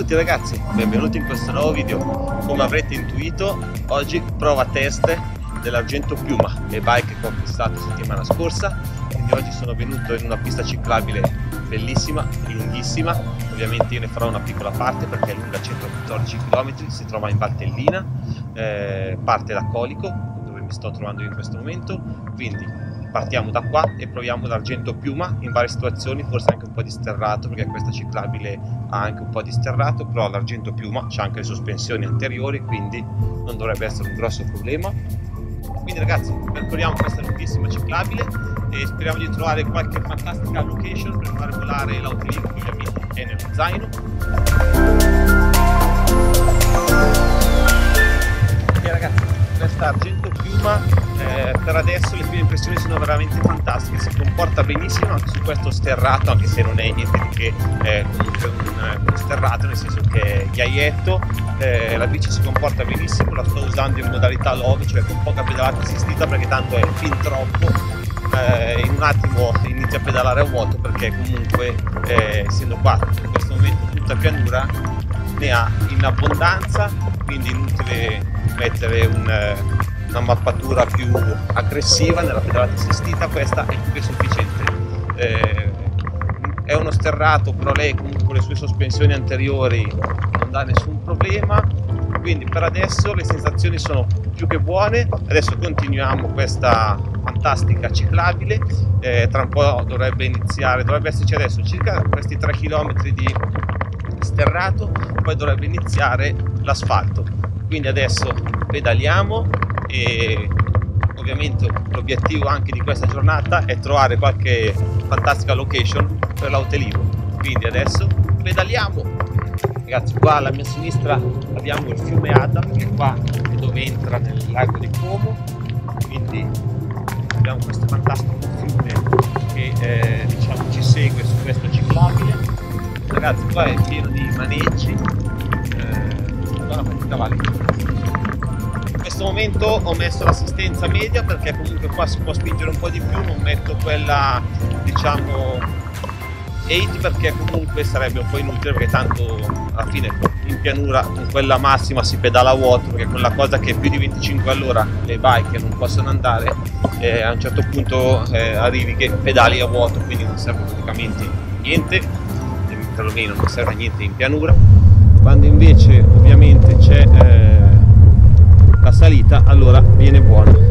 tutti ragazzi, benvenuti in questo nuovo video. Come avrete intuito, oggi prova test dell'Argento Piuma, le bike che ho acquistato settimana scorsa. Quindi oggi sono venuto in una pista ciclabile bellissima, lunghissima. Ovviamente io ne farò una piccola parte perché è lunga 114 km, si trova in Valtellina, parte da Colico, dove mi sto trovando in questo momento. Quindi partiamo da qua e proviamo l'Argento Piuma in varie situazioni, forse anche un po' di sterrato, perché questa ciclabile ha anche un po' di sterrato, però l'Argento Piuma c'ha anche le sospensioni anteriori, quindi non dovrebbe essere un grosso problema. Quindi ragazzi, percorriamo questa lunghissima ciclabile e speriamo di trovare qualche fantastica location per far volare l'autolino, che ovviamente è nello zaino. Ok ragazzi, questa Argento Piuma per adesso le prime impressioni sono veramente fantastiche, si comporta benissimo anche su questo sterrato, anche se non è niente di che, comunque un sterrato, nel senso che è ghiaietto. La bici si comporta benissimo, la sto usando in modalità love, cioè con poca pedalata assistita, perché tanto è fin troppo. In un attimo inizio a pedalare a vuoto, perché comunque essendo qua in questo momento tutta pianura ne ha in abbondanza, quindi inutile mettere una mappatura più aggressiva nella pedalata assistita. Questa è più che sufficiente. È uno sterrato, però lei comunque con le sue sospensioni anteriori non dà nessun problema, quindi per adesso le sensazioni sono più che buone. Adesso continuiamo questa fantastica ciclabile, tra un po' dovrebbe esserci adesso circa questi 3 km di sterrato, poi dovrebbe iniziare l'asfalto. Quindi adesso pedaliamo e ovviamente l'obiettivo anche di questa giornata è trovare qualche fantastica location per l'autelivo. Quindi adesso pedaliamo. Ragazzi, qua alla mia sinistra abbiamo il fiume Adda, che qua è dove entra nel lago di Como, quindi abbiamo questo fantastico fiume che diciamo ci segue su questo ciclabile. Ragazzi, qua è pieno di maneggi, madonna quanti cavalli. In questo momento ho messo l'assistenza media, perché comunque qua si può spingere un po' di più, non metto quella diciamo 8, perché comunque sarebbe un po' inutile, perché tanto alla fine in pianura con quella massima si pedala a vuoto, perché con la cosa che è più di 25 all'ora le bike non possono andare, a un certo punto arrivi che pedali a vuoto, quindi non serve praticamente niente, perlomeno non serve niente in pianura. Quando invece ovviamente c'è la salita, allora viene buono.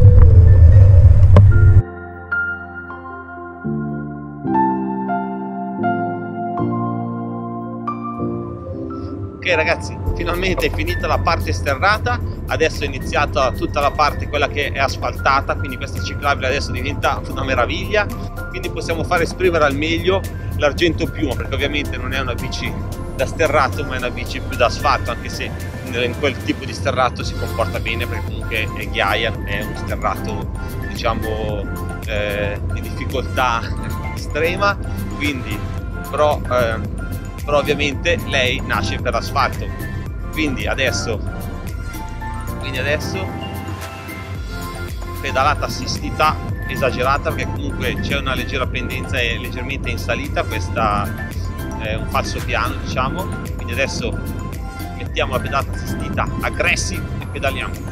Ok ragazzi, finalmente è finita la parte sterrata, adesso è iniziata tutta la parte quella che è asfaltata, quindi questa ciclabile adesso diventa una meraviglia, quindi possiamo far esprimere al meglio l'Argento Piuma, perché ovviamente non è una bici da sterrato, ma è una bici più da asfalto, anche se in quel tipo di sterrato si comporta bene, perché comunque è ghiaia, non è uno sterrato diciamo di difficoltà estrema, quindi però ovviamente lei nasce per asfalto. Quindi adesso pedalata assistita esagerata, perché comunque c'è una leggera pendenza e leggermente in salita, questa è un falso piano diciamo. Quindi adesso mettiamo la pedalata assistita aggressive e pedaliamo.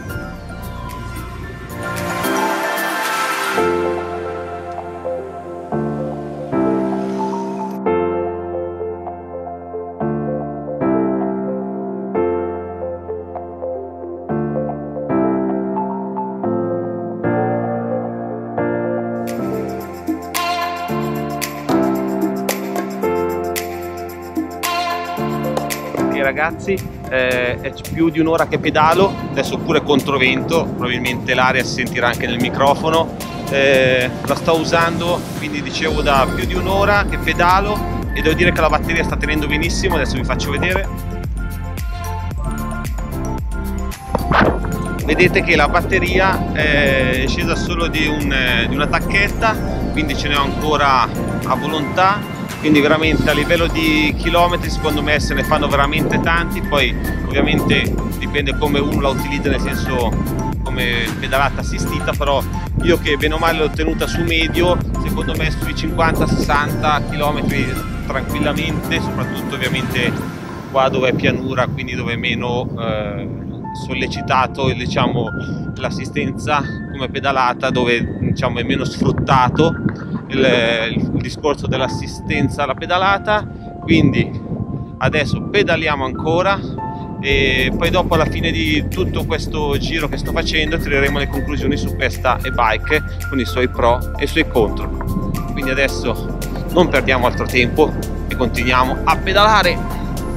Ragazzi, è più di un'ora che pedalo, adesso pure controvento, probabilmente l'aria si sentirà anche nel microfono. La sto usando, quindi dicevo, da più di un'ora che pedalo, e devo dire che la batteria sta tenendo benissimo. Adesso vi faccio vedere. Vedete che la batteria è scesa solo di una tacchetta, quindi ce ne ho ancora a volontà. Quindi veramente a livello di chilometri secondo me se ne fanno veramente tanti. Poi ovviamente dipende come uno la utilizza, nel senso come pedalata assistita, però io che bene o male l'ho tenuta su medio, secondo me sui 50-60 km tranquillamente, soprattutto ovviamente qua dove è pianura, quindi dove è meno sollecitato, diciamo, l'assistenza come pedalata, dove diciamo è meno sfruttato il discorso dell'assistenza alla pedalata. Quindi adesso pedaliamo ancora e poi dopo, alla fine di tutto questo giro che sto facendo, tireremo le conclusioni su questa e-bike con i suoi pro e i suoi contro. Quindi adesso non perdiamo altro tempo e continuiamo a pedalare.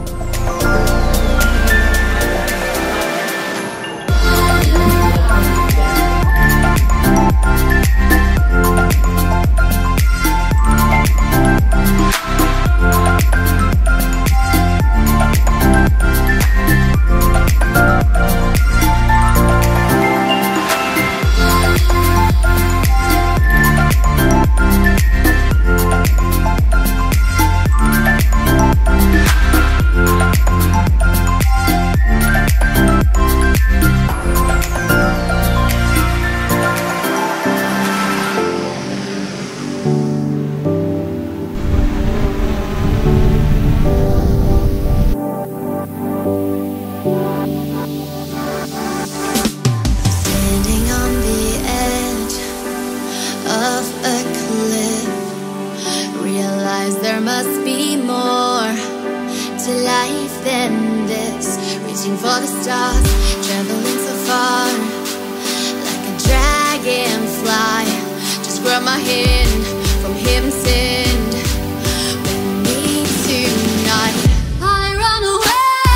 There must be more to life than this. Reaching for the stars, traveling so far, like a dragonfly. Just grab my hand from heaven send. With me tonight, I run away.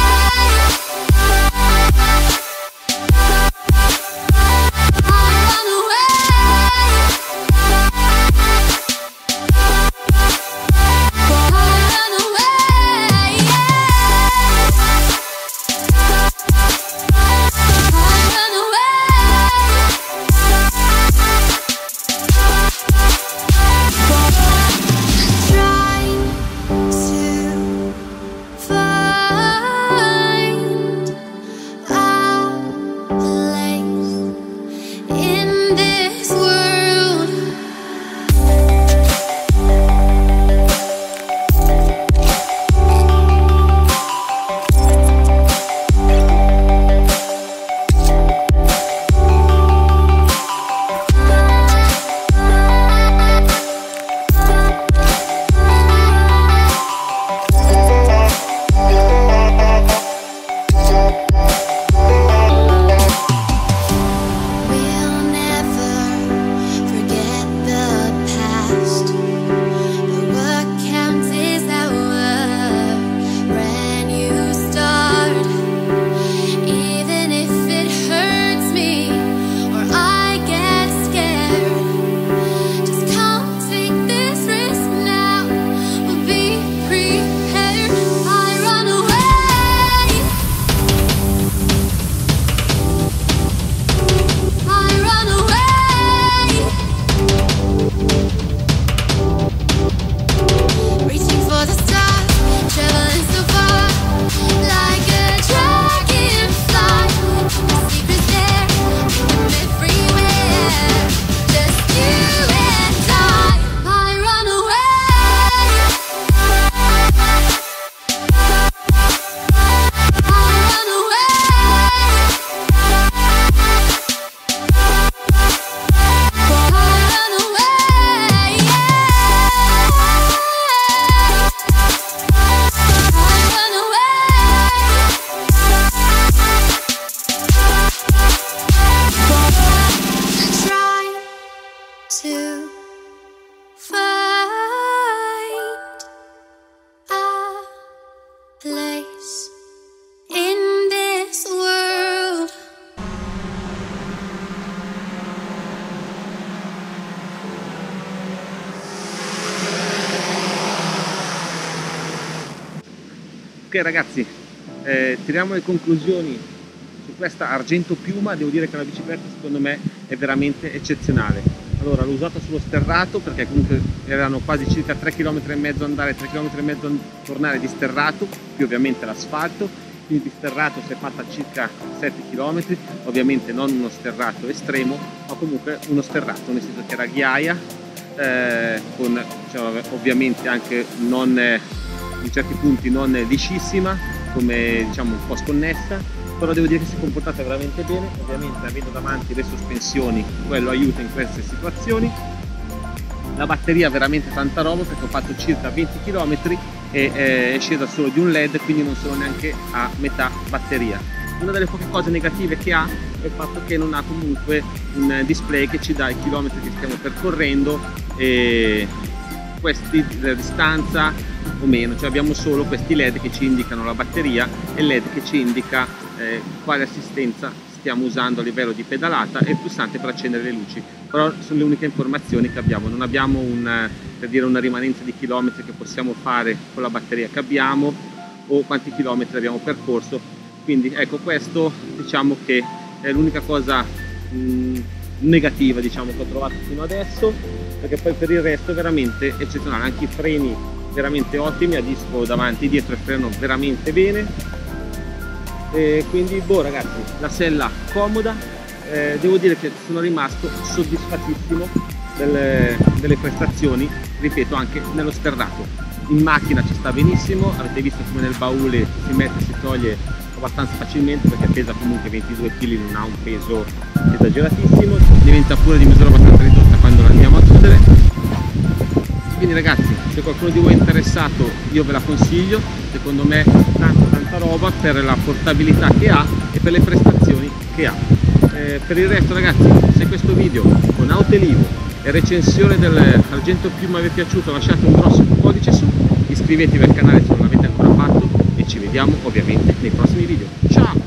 Ok ragazzi, tiriamo le conclusioni su questa Argento Piuma. Devo dire che la bicicletta secondo me è veramente eccezionale. Allora, l'ho usata sullo sterrato perché comunque erano quasi circa 3,5 km andare, 3,5 km tornare di sterrato, più ovviamente l'asfalto. Quindi di sterrato si è fatta circa 7 km, ovviamente non uno sterrato estremo, ma comunque uno sterrato, nel senso che era ghiaia, con diciamo, ovviamente anche non in certi punti non liscissima, come diciamo un po' sconnessa, però devo dire che si è comportata veramente bene. Ovviamente avendo davanti le sospensioni quello aiuta in queste situazioni. La batteria veramente tanta roba, perché ho fatto circa 20 km e è scesa solo di un LED, quindi non sono neanche a metà batteria. Una delle poche cose negative che ha è il fatto che non ha comunque un display che ci dà i chilometri che stiamo percorrendo e la distanza o meno, cioè abbiamo solo questi LED che ci indicano la batteria e il LED che ci indica quale assistenza stiamo usando a livello di pedalata e il pulsante per accendere le luci, però sono le uniche informazioni che abbiamo. Non abbiamo per dire una rimanenza di chilometri che possiamo fare con la batteria che abbiamo o quanti chilometri abbiamo percorso, quindi ecco, questo diciamo che è l'unica cosa negativa diciamo che ho trovato fino adesso, perché poi per il resto è veramente eccezionale. Anche i freni veramente ottimi, a disco davanti e dietro, e freno veramente bene. E quindi boh ragazzi, la sella comoda, devo dire che sono rimasto soddisfattissimo delle prestazioni, ripeto, anche nello sterrato. In macchina ci sta benissimo, avete visto come nel baule si mette e si toglie abbastanza facilmente, perché pesa comunque 22 kg, non ha un peso esageratissimo, diventa pure di misura abbastanza ridotta quando la andiamo a chiudere. Quindi ragazzi, se qualcuno di voi è interessato, io ve la consiglio. Secondo me tanta roba per la portabilità che ha e per le prestazioni che ha. Per il resto ragazzi, se questo video con Autoliv e recensione dell'Argento Piuma vi è piaciuto, lasciate un grosso pollice su, iscrivetevi al canale se non l'avete ancora fatto e ci vediamo ovviamente nei prossimi video. Ciao!